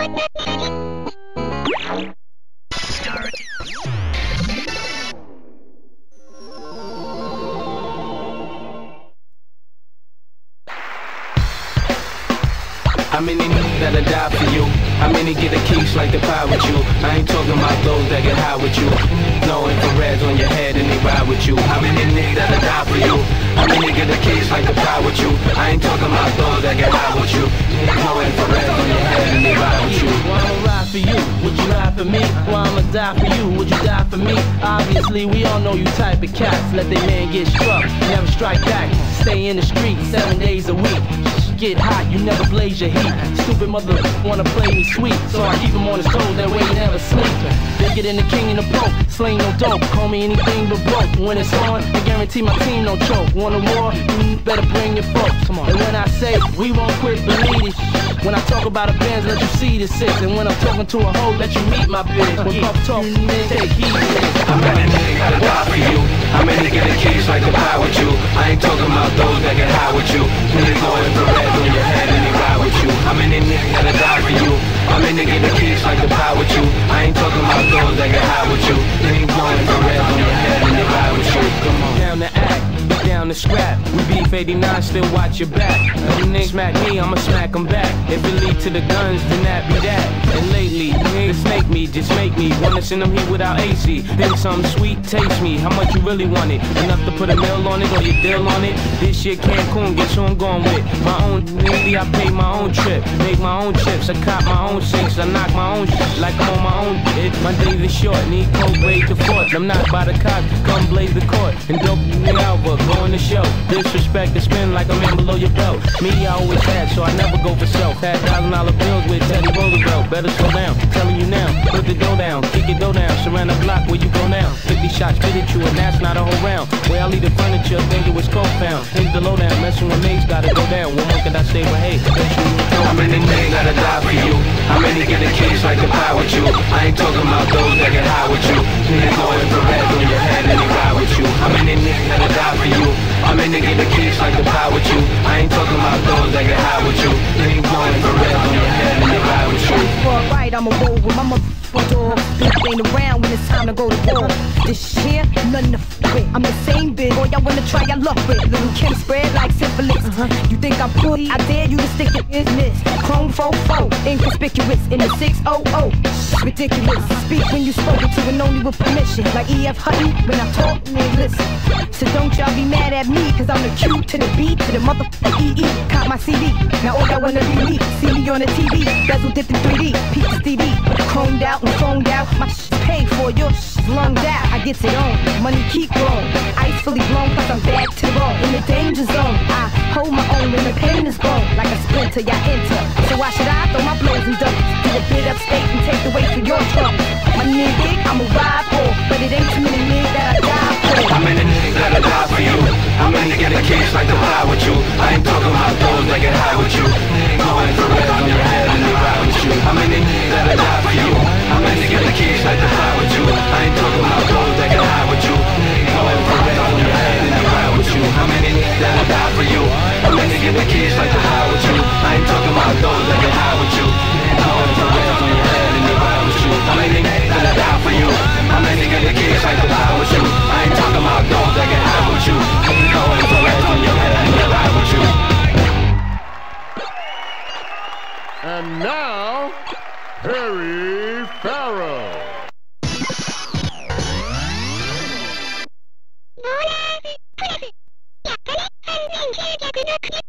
How many that'll die for you? How many get a quiche like the pie with you? I ain't talking about those that get high with you. No infrareds on your head and they ride with you. How many niggas that'll die for you? How many get a quiche like the pie with you? I ain't talking about those that get high with you. No infrareds on your head and they ride with you. Well, I'ma ride for you, would you ride for me? Well, I'ma die for you, would you die for me? Obviously, we all know you type of cats. Let their man get struck, never strike back. Stay in the street 7 days a week. Get hot, you never blaze your heat. Stupid mother wanna play me sweet, so I keep him on his toes, that way he never sleep. They get in the king and the pope, sling no dope, call me anything but broke. When it's on, I guarantee my team no choke. Want a war? You better bring your folks. Come on. And when I say we won't quit, believe it. When I talk about a Benz, let you see the six. And when I'm talking to a hoe, let you meet my bitch. When Puff talk, take heed. How many niggas gotta die for you? How many get a quiche like the pie with you? I ain't talking about those that get high with you. Niggas go infrared on your head and they ride with you. How many niggas gotta die for you? How many get a quiche like the pie with you? I ain't talking about those that get high with you. Niggas go infrared on your head and they ride with you. Come on. Down to act, down to scrap. We beef 89, still watch your back. If you niggas smack me, I'ma smack them back. If it lead to the guns, then that be that. And lately, niggas snake me, just make me wanna send them here without AC. Then something sweet, taste me. How much you really want it? Enough to put a mill on it or your deal on it? This shit Cancun, guess who I'm going with? My own nigga, I pay my own trip. Make my own chips, I cop my own sinks. I knock my own shit like I'm on my own shit. My days are short, need cold grade to fort. I'm not by the cops, come blaze the court. And dope nigga Alba, go on the show. Disrespect to spin like a man below your belt. Me, I always had, so I never go for self. Had $1,000 bills with Teddy Roosevelt. Better slow down, telling you now. Put the dough down, kick your dough down. Surround the block where you go now. 50 shots fit at you, and that's not a whole round. Where I leave the furniture, think it was cold found. Hit the low down, messing with Mase, gotta go down. One more could I stay with hey? How many niggas gotta die for you? How many get a quiche like the pie with you? I ain't talking about those that get high with you. Niggas go infrared on your head and they ride with you. How many niggas gotta die for you? How many get a quiche like the pie with you? I ain't talking about those that get high with you. Niggas go infrared on your head and they ride with you. For a ride, I'ma roll with my motherfucking dog. Bitch ain't around when it's time to go to war. This shit, nothing to f with. I'm the same bitch, boy, y'all wanna try your luck with. Little Kim spread like syphilis. You think I'm pretty? I dare you to stick your business. Chrome 4-4, inconspicuous in the 600. Ridiculous. Speak when you spoken to and only with permission. Like E.F. Hutton, when I talk, they listen. So don't y'all be mad at me, cause I'm the Q to the B to the motherfucking E.E. Caught my CD, now all y'all wanna be me. See me on the TV, bezel dipped in 3D. Pizza TV, chromed out and phoned out. My shit's paid for, your shit's lunged out. I gets it on, money keep growing. Ice fully blown, plus I'm back to the bone. In the danger zone, I hold my own when the pain is gone. Like a splinter, y'all enter. So why should I throw my blows and dumps? Do a bit upstate and take the weight for your trouble. My nigga, I'ma ride for, but it ain't too many niggas that I die for. How many niggas gotta die for you? How many get a quiche like the pie with you? I ain't talking about those that get high with you. Niggas go infrared on your head and they ride with you. How many niggas gotta die for you? How many get a quiche like the pie with you? I ain't talking about those that get high with you. Niggas go infrared on your head and they ride with you. How many niggas gotta die for you? How many get a quiche like the pie with you? I ain't talking about those that get high with you. Niggas go infrared on your head and they ride with you. How many niggas gotta die for you? How many get a quiche like the pie with you? I ain't talking about those that get high with you. Niggas go infrared on your head and they ride with you. And now, Harry Farrell. Hola,